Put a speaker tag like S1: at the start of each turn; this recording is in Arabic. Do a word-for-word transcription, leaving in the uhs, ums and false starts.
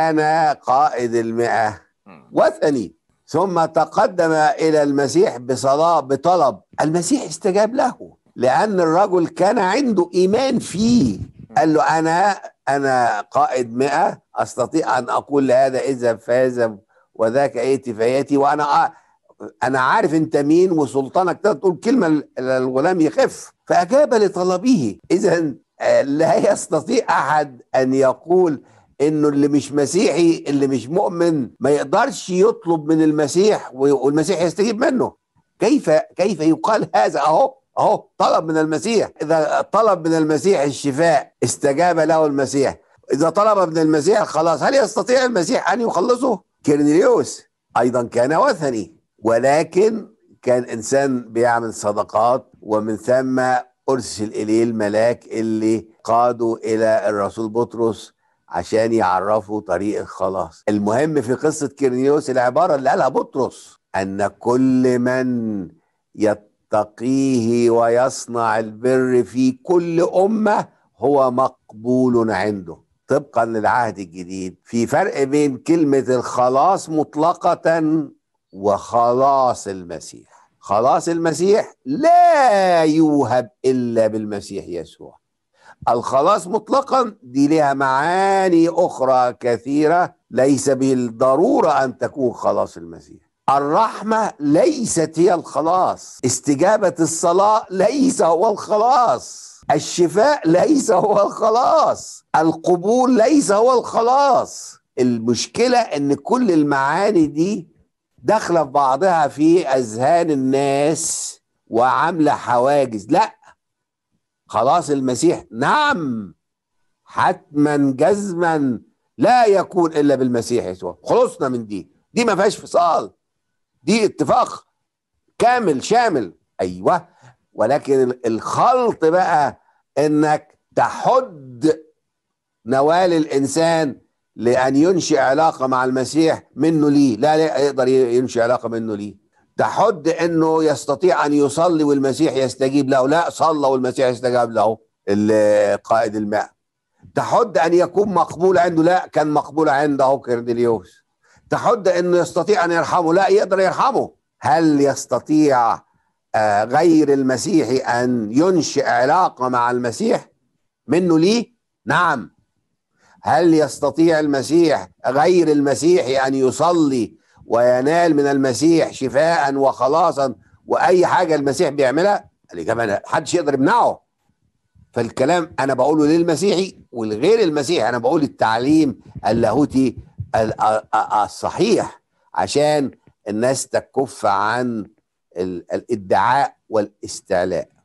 S1: أنا قائد المئة وثني. ثم تقدم إلى المسيح بصلاة بطلب، المسيح استجاب له لأن الرجل كان عنده إيمان فيه. قال له أنا أنا قائد مئة، أستطيع أن أقول لهذا اذهب فيذهب وذاك ائت فياتي، وأنا أنا عارف أنت مين وسلطانك تقول كلمة الغلام يخف. فأجاب لطلبه. إذا لا يستطيع أحد أن يقول إنه اللي مش مسيحي اللي مش مؤمن ما يقدرش يطلب من المسيح والمسيح يستجيب منه. كيف كيف يقال هذا؟ أهو أهو طلب من المسيح. إذا طلب من المسيح الشفاء استجاب له المسيح. إذا طلب من المسيح خلاص، هل يستطيع المسيح أن يخلصه؟ كيرنيليوس أيضا كان وثني، ولكن كان إنسان بيعمل صدقات، ومن ثم أرسل إليه الملاك اللي قادوا إلى الرسول بطرس عشان يعرفوا طريق الخلاص. المهم في قصة كيرنيليوس العبارة اللي قالها بطرس أن كل من يتقيه ويصنع البر في كل أمة هو مقبول عنده. طبقا للعهد الجديد في فرق بين كلمة الخلاص مطلقة وخلاص المسيح. خلاص المسيح لا يوهب إلا بالمسيح يسوع. الخلاص مطلقا دي لها معاني أخرى كثيرة، ليس بالضرورة أن تكون خلاص المسيح. الرحمة ليست هي الخلاص، استجابة الصلاة ليس هو الخلاص، الشفاء ليس هو الخلاص، القبول ليس هو الخلاص. المشكلة ان كل المعاني دي داخلة في بعضها في أذهان الناس وعاملة حواجز. لا، خلاص المسيح نعم حتما جزما لا يكون إلا بالمسيح يسوع. خلصنا من دي، دي ما فيهاش فصال، دي اتفاق كامل شامل. أيوة، ولكن الخلط بقى انك تحد نوال الانسان لان ينشئ علاقه مع المسيح منه ليه. لا لا يقدر ينشئ علاقه منه ليه. تحد انه يستطيع ان يصلي والمسيح يستجيب له. لا، صلى والمسيح يستجاب له القائد الماء. تحد ان يكون مقبول عنده. لا، كان مقبول عنده كيرنيليوس. تحد انه يستطيع ان يرحمه. لا، يقدر يرحمه. هل يستطيع آه غير المسيحي أن ينشئ علاقة مع المسيح منه ليه؟ نعم. هل يستطيع المسيح غير المسيحي أن يصلي وينال من المسيح شفاء وخلاصا وأي حاجة المسيح بيعملها؟ الإجابة محدش يقدر يمنعه. فالكلام أنا بقوله للمسيحي والغير المسيحي، أنا بقول التعليم اللاهوتي الصحيح عشان الناس تكف عن الادعاء والاستعلاء.